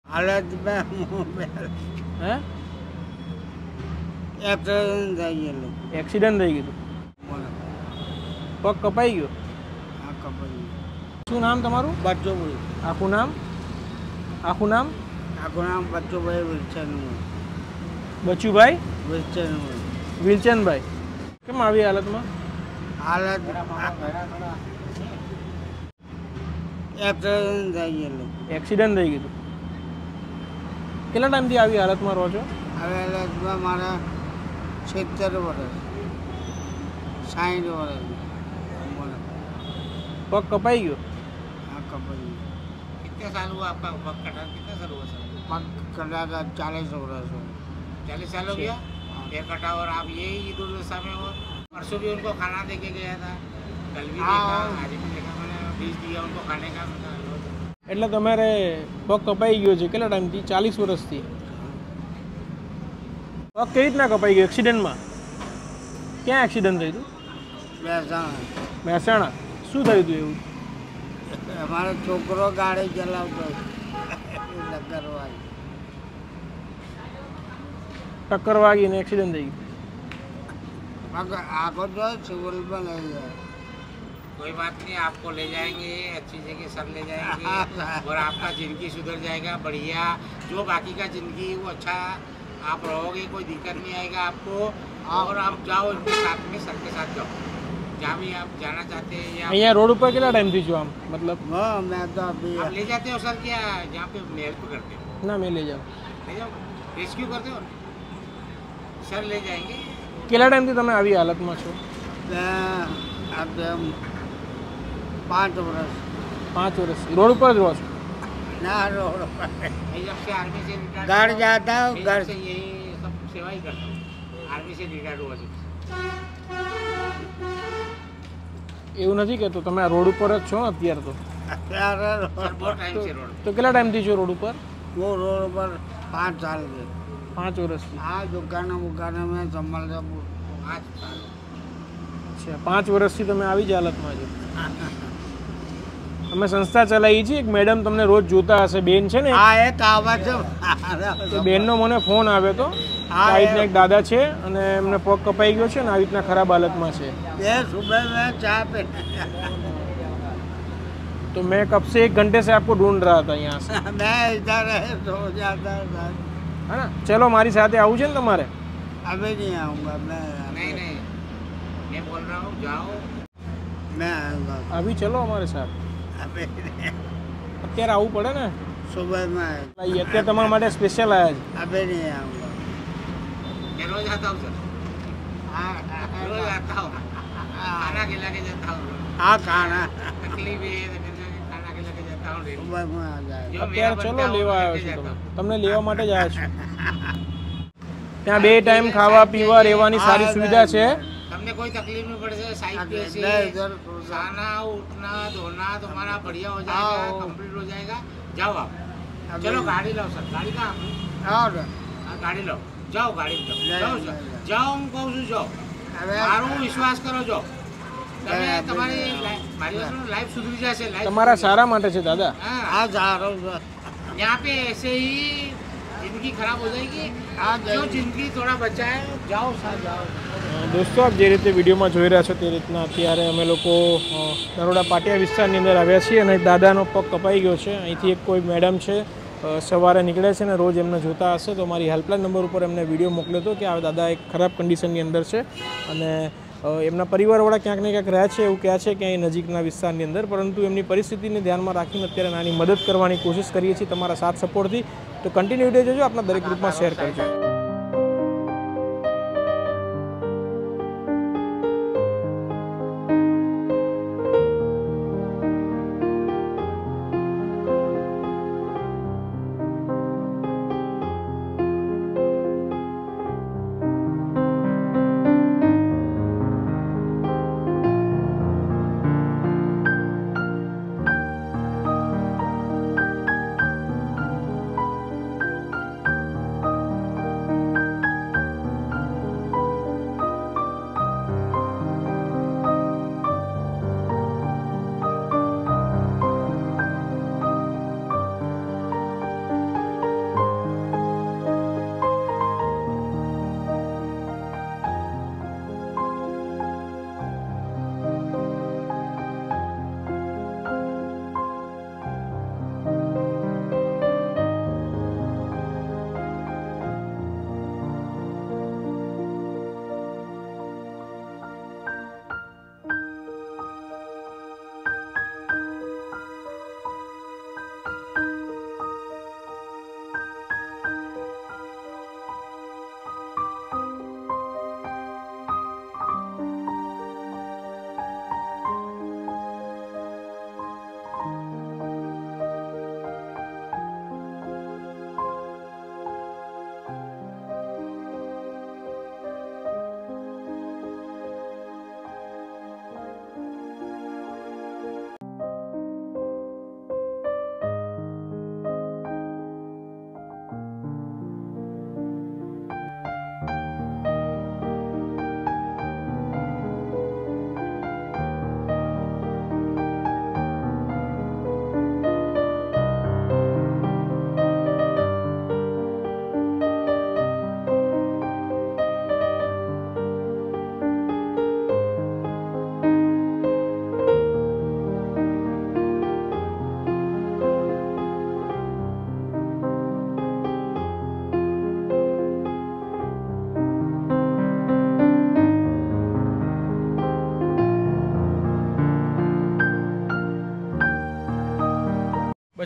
હાલત મોબાઈલ હે એક્સિડન્ટ થઈ ગયેલું. એક્સિડન્ટ થઈ ગયું બોલો પગ કપાઈ ગયો આ કપડી શું નામ તમારું બચ્ચુભાઈ આખું નામ આખું નામ આખું નામ બચ્ચુભાઈ વિલસનભાઈ બચુભાઈ વિલસનભાઈ વિલચંદભાઈ કેમ આવી હાલતમાં હાલત એક્સિડન્ટ થઈ ગયેલું. એક્સિડન્ટ થઈ ગયું કેટલા ટાઈમથી આવી હાલતમાં રહો છો હવે હાલતમાં મારા 70 વર્ષ 60 વર્ષ બોલો પગ કપાઈ ગયો આ કપડી कितने साल हुआ आपका पग कटा कितने साल हुआ सर પગ કદાચ 40 વર્ષ हो 40 साल हो गया हेयर कटा और आप यही ईद उल अजहा में हो परसों भी उनको खाना दे के गया था कल भी देखा आज भी देखा मैंने बीज दिया उनको खाने का એટલે તમારે પગ કપાઈ ગયો છે કેટલા ટાઈમથી 40 વર્ષથી પગ કેવી રીતના કપાઈ ગયો એક્સિડન્ટમાં ક્યાં એક્સિડન્ટ થયું હતું મહેસાણા મહેસાણા શું થયું હતું એવું અમારો છોકરો ગાડી ચલાવતો નગરવાળી ટક્કર વાગીને એક્સિડન્ટ થઈ ગયું आगो जो सिविल में ले जाए कोई बात नहीं आपको ले जाएंगे अच्छी जगह सर ले जाएंगे और आपका जिंदगी सुधर जाएगा बढ़िया जो बाकी का जिंदगी वो अच्छा आप रहोगे कोई दिक्कत नहीं आएगा आपको और आप जाओ इनके साथ में सर के साथ जाओ जहाँ भी आप जाना चाहते हैं या અહીંયા રોડ ઉપર કેટલા ટાઈમથી છો આમ મતલબ हाँ मैं तो अभी आप ले जाते हो सर क्या जहाँ पे नेल पे करते हो ના મેં લઈ જાઉં ले जाओ रेस्क्यू करते हो सर ले जाएंगे કેટલા ટાઈમથી તમે આવી હાલતમાં છો मैं अब 5 वर्ष 5 વર્ષથી રોડ ઉપર જ રહો છો ना रोड पर मैं जब से आर्मी से रिटायर्ड घर जाता हूँ घर से यही सब सेवा ही करता हूँ आर्मी से रिटायर्ड हुआ जब એવું નથી કહેતો તમે આ રોડ ઉપર જ છો ને અત્યારે તો प्यारा सर बहुत टाइम से रोड તો કેટલા ટાઈમથી છો રોડ ઉપર वो रोड पर 5 साल के 5 વર્ષથી हाँ दुकान में संभाल सब 5 साल અચ્છા 5 વર્ષથી તમે આવી જ હાલતમાં છો અમે સંસ્થા ચલાવી છે એક મેડમ તમને રોજ જોતા હશે બેન છે ને हाँ एक आवाज એ બેનનો મને ફોન આવ્યો હતો આ રીતના એક દાદા છે અને એમને પગ કપાઈ ગયો છે ને આવી રીતના ખરાબ હાલતમાં છે ये सुबह में चाय पे तो मैं कब से 1 घंटे से आपको ढूंढ रहा था यहाँ से मैं इधर है सो जाता था है ना चलो મારી સાથે આવું છે ને તમારે अभी नहीं आऊँगा मैं नहीं नहीं मैं बोल रहा हूँ जाओ मैं आऊँगा अभी चलो हमारे साथ अभी नहीं। અત્યારે આવવું પડે ને सुबह में ભાઈ અત્યારે તમારા માટે સ્પેશિયલ આવ્યા છે अभी नहीं आऊँगा मैं रोज आता हूँ सर रोज आता हूँ खाना खिला के जाता हूँ हाँ खाना तकलीफ ये है तो फिर खाना खिला के जाता हूँ डेली। सुबह में आ जाएगा जो मेरा અત્યારે बनता ચલો है वो લેવા मैं આવ્યો करके છું जाता हूँ। તમને લેવા માટે જ આવ્યા છું ત્યાં 2 ટાઈમ ખાવા પીવા રહેવાની સારી સુવિધા છે તમને कोई तकलीफ नहीं पड़े साइड पे से मैं इधर खाना उठना धोना तुम्हारा बढ़िया हो जाएगा हाँ। कंप्लीट हो जाएगा जाओ आप अभी- चलो गाड़ी लाओ सर गाड़ी कहाँ आपकी? और हाँ, गाड़ी लाओ जाओ गाड़ी में नहीं, जाओ जाओ नहीं, सर जाओ હું કહું છું જાઓ अरे મારું વિશ્વાસ કરો જો તમે नहीं, તમારી नहीं, લાઈ- મારી વસ્તુ લાઈફ સુધરી જશે લાઈફ તમારા સારા માટે છે દાદા हाँ आ जा रहा हूँ सर। यहाँ पे ऐसे ही जिंदगी खराब हो जाएगी हाँ, जो जाएगी। जिंदगी थोड़ा बचा है जाओ सर जाओ દોસ્તો આપ જે રીતે વિડીયોમાં જોઈ રહ્યા છો તે રીતના અત્યારે અમે લોકો નરોડા પાટિયા વિસ્તારની અંદર આવ્યા છીએ અને એક દાદાનો પગ કપાઈ ગયો છે અહીંથી એક કોઈ મેડમ છે સવારે નીકળે છે ને રોજ એમને જોતા હશે તો મારી હેલ્પલાઇન નંબર ઉપર એમને વિડીયો મોકલ્યો હતો કે આ દાદા એક ખરાબ કન્ડિશનની અંદર છે અને એમના પરિવારવાળા ક્યાંક ને ક્યાંક રહે છે એવું કહે છે કે અહીં નજીકના વિસ્તારની અંદર પરંતુ એમની પરિસ્થિતિને ધ્યાનમાં રાખીને અત્યારે નાની મદદ કરવાની કોશિશ કરીએ છીએ તમારા સાથ સપોર્ટથી તો કન્ટિન્યુ વિડીયો જોજો આપણા દરેક ગ્રુપમાં શેર કરજો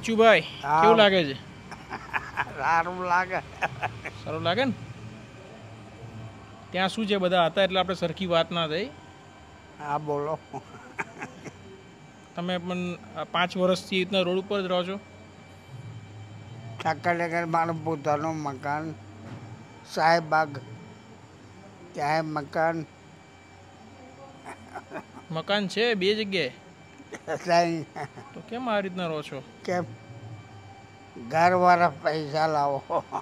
બચુભાઈ કેવું લાગે છે? સારું લાગે. સારું લાગે ને? ત્યાં શું છે, બધા હતા એટલે આપણે સરખી વાત ના થઈ. હા બોલો. તમે પણ 5 વર્ષથી એ રીતના રોડ ઉપર જ રહો છો? ઠાકરનગર મારું પોતાનું મકાન, સાહેબાગ ત્યાં મકાન મકાન છે 2 જગ્યાએ, ત્યાં. તો કેમ આ રીતના રહો છો? કેમ ઘરવાળા પૈસા લાવો.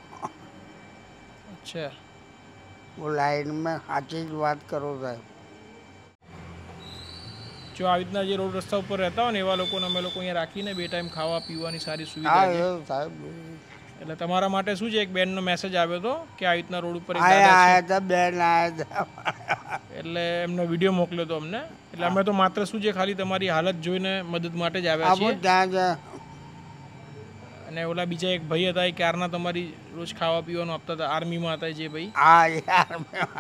અચ્છા, હું લાઈનમાં સાચી જ વાત કરું સાહેબ. જો આવી રીતના જે રોડ રસ્તા ઉપર રહેતા હોય ને એવા લોકોને અમે લોકો અહીંયા રાખીને 2 ટાઈમ ખાવા પીવાની સારી હા સુવિધા છે. એવું સાહેબ. એટલે તમારા માટે શું છે, એક બેનનો મેસેજ આવ્યો હતો કે આવી રીતના રોડ ઉપર એક દાદા છે, આયા હતા બેન આયા હતા. એટલે એમનો વિડીયો મોકલ્યો હતો અમને. એટલે અમે તો માત્ર શું છે, ખાલી તમારી હાલત જોઈને મદદ માટે જ આવ્યા છીએ. આપણે ત્યાં જ અને ઓલા બીજા એક ભાઈ હતા, એ ક્યારના તમારી રોજ ખાવા પીવાનું આપતા હતા, આર્મીમાં હતા જે ભાઈ, હા યાર.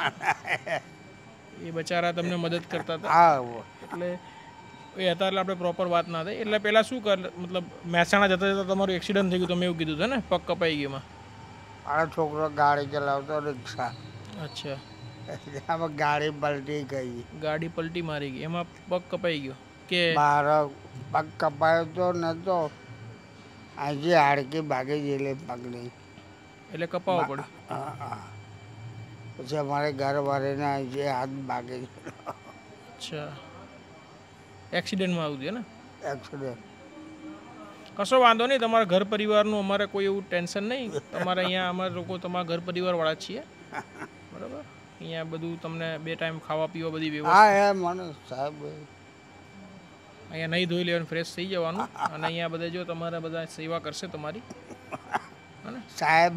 એ બચારા તમને મદદ કરતા હતા. હા એટલે એ હતા એટલે આપણે પ્રોપર વાત ના થઈ. એટલે પહેલાં શું કર, મતલબ મહેસાણા જતા જતા તમારું એક્સિડન્ટ થઈ ગયું, તમે એવું કીધું હતું ને, પગ કપાઈ ગયોમાં? મારો છોકરો ગાડી ચલાવતો રિક્ષા, અચ્છા, આમાં ગાડી પલટી ગઈ. ગાડી પલટી મારી ગઈ, એમાં પગ કપાઈ ગયો કે? મારો પગ કપાયો તો નતો, આજે હાડકી ભાગી ગયેલી પગની. એટલે કપાવવો પડે? હા. પછી અમારે ઘરવાળીને આજે હાથ ભાગી ગયેલો. અચ્છા, એક્સિડન્ટમાં આવું થયું ને? એક્સિડન્ટ. કશો વાંધો નહીં, તમારા ઘર પરિવારનું અમારે કોઈ એવું ટેન્શન નહીં. તમારે અહીંયા અમારા લોકો તમારા ઘર પરિવારવાળા જ છીએ, બરાબર? અહીંયા બધું તમને 2 ટાઈમ ખાવા પીવા બધી વ્યવસ્થા. હા એ મને સાહેબ અહીંયા નહીં ધોઈ લેવાનું, ફ્રેશ થઈ જવાનું. અને અહીંયા બધા જો તમારા બધા સેવા કરશે તમારી, સાહેબ.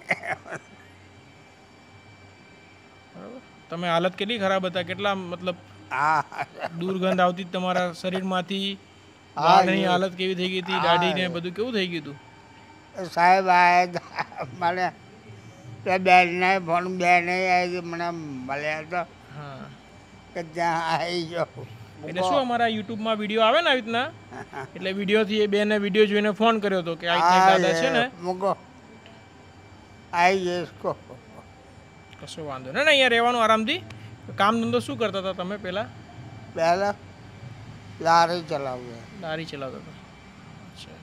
બરાબર? તમે હાલત કેટલી ખરાબ હતા, કેટલા મતલબ હા દુર્ગંધ આવતી તમારા શરીરમાંથી, હા, દાઢની હાલત કેવી થઈ ગઈ હતી, દાઢીને બધું કેવું થઈ ગયું હતું? સાહેબ આયા મને બેનને ફોન બેન આવી મને મળ્યા તો હા, કે ત્યાં આવી જાઓ. એટલે શું અમારા યુટ્યુબમાં વિડીયો આવે ને આવી રીતના, એટલે વિડીયોથી એ બેને વિડીયો જોઈને ફોન કર્યો હતો કે આ રીતના દાદા છે ને. મૂકો આવી જઈશ કો. કશો વાંધો નહીં, અહીંયા રહેવાનું આરામથી. કામ ધંધો શું કરતા હતા તમે પહેલાં? પહેલાં લારી ચલાવ્યા. લારી ચલાવતા હતા. અચ્છા,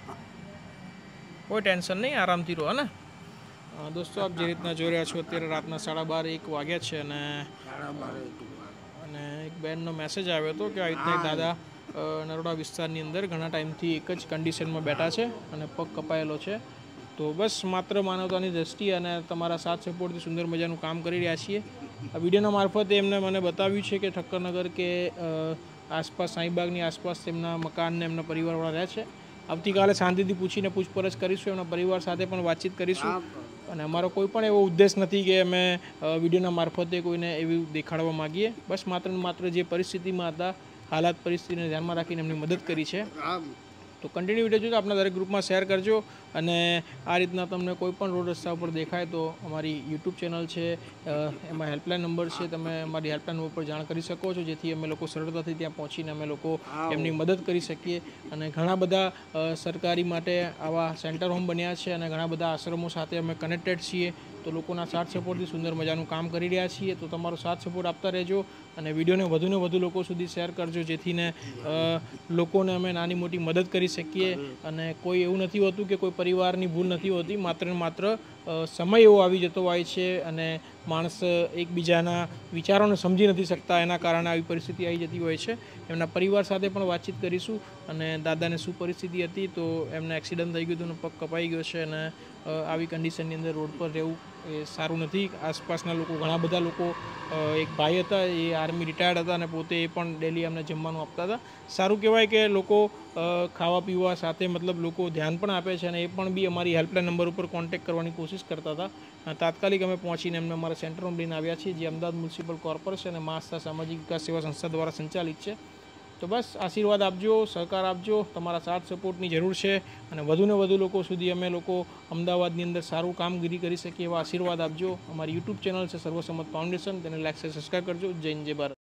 કોઈ ટેન્શન નહીં, આરામથી રહો ને. દોસ્તો આપ જે રીતના જોઈ રહ્યા છો, અત્યારે રાતના 12:30-1 વાગ્યા છે અને એક બેનનો મેસેજ આવ્યો હતો કે આ રીતના એક દાદા નરોડા વિસ્તારની અંદર ઘણા ટાઈમથી એક જ કન્ડિશનમાં બેઠા છે અને પગ કપાયેલો છે. તો બસ માત્ર માનવતાની દ્રષ્ટિએ અને તમારા સાથ સપોર્ટથી સુંદર મજાનું કામ કરી રહ્યા છીએ. આ વિડીયોના મારફતે એમને મને બતાવ્યું છે કે ઠક્કરનગર કે આસપાસ સાંઈબાગની આસપાસ તેમના મકાનને એમના પરિવારવાળા રહે છે. આવતીકાલે શાંતિથી પૂછીને પૂછપરછ કરીશું, એમના પરિવાર સાથે પણ વાતચીત કરીશું. અને અમારો કોઈ પણ એવો ઉદ્દેશ નથી કે અમે વિડીયોના મારફતે કોઈને એવી દેખાડવા માગીએ. બસ માત્ર ને માત્ર જે પરિસ્થિતિમાં હતા, હાલાત પરિસ્થિતિને ધ્યાનમાં રાખીને એમની મદદ કરી છે. તો કન્ટિન્યુ વિડીયો જોજો, આપણા દરેક ગ્રુપમાં શેર કરજો. અને આ રીતના તમને કોઈ પણ રોડ રસ્તા ઉપર દેખાય તો અમારી યુટ્યુબ ચેનલ છે, એમાં હેલ્પલાઇન નંબર છે, તમે અમારી હેલ્પલાઇન નંબર પર જાણ કરી શકો છો, જેથી અમે લોકો સરળતાથી ત્યાં પહોંચીને અમે લોકો એમની મદદ કરી શકીએ. અને ઘણા બધા સરકારી માટે આવા સેન્ટર હોમ બન્યા છે અને ઘણા બધા આશ્રમો સાથે અમે કનેક્ટેડ છીએ. તો લોકોના સાથ સપોર્ટથી સુંદર મજાનું કામ કરી રહ્યા છીએ. તો તમારો સાથ સપોર્ટ આપતા રહેજો અને વિડીયોને વધુને વધુ લોકો સુધી શેર કરજો, જેથીને લોકોને અમે નાની મોટી મદદ કરી શકીએ. અને કોઈ એવું નથી હોતું કે કોઈ પરિવારની ભૂલ નથી હોતી, માત્ર ને માત્ર સમય એવો આવી જતો હોય છે અને માણસ એકબીજાના વિચારોને સમજી નથી શકતા, એના કારણે આવી પરિસ્થિતિ આવી જતી હોય છે. એમના પરિવાર સાથે પણ વાતચીત કરીશું અને દાદાને શું પરિસ્થિતિ હતી. તો એમને એક્સિડન્ટ થઈ ગયું હતું અને પગ કપાઈ ગયો છે અને આવી કન્ડિશનની અંદર રોડ પર રહેવું એ સારું નથી. આસપાસના લોકો, ઘણા બધા લોકો, એક ભાઈ હતા એ આર્મી રિટાયર્ડ હતા અને પોતે એ પણ ડેલી અમને જમવાનું આપતા હતા. સારું કહેવાય કે લોકો ખાવા પીવા સાથે મતલબ લોકો ધ્યાન પણ આપે છે અને એ પણ બી અમારી હેલ્પલાઇન નંબર ઉપર કોન્ટેક્ટ કરવાની કોશિશ કરતા હતા. તાત્કાલિક અમે પહોંચીને એમને અમારા સેન્ટરમાં લઈને આવ્યા છીએ, જે અમદાવાદ મ્યુનિસિપલ કોર્પોરેશન અને મા આસ્થા સામાજિક વિકાસ સેવા સંસ્થા દ્વારા સંચાલિત છે. તો બસ આશીર્વાદ આપજો, સહકાર આપજો, તમારા સાથ સપોર્ટની જરૂર છે અને વધુને વધુ લોકો સુધી અમે લોકો અમદાવાદની અંદર સારું કામગીરી કરી શકીએ એવા આશીર્વાદ આપજો. અમારી યુટ્યુબ ચેનલ છે સર્વસંમત ફાઉન્ડેશન, તેને લાઈક સબસ્ક્રાઈબ કરજો. જય હિન્દ, જય ભારત.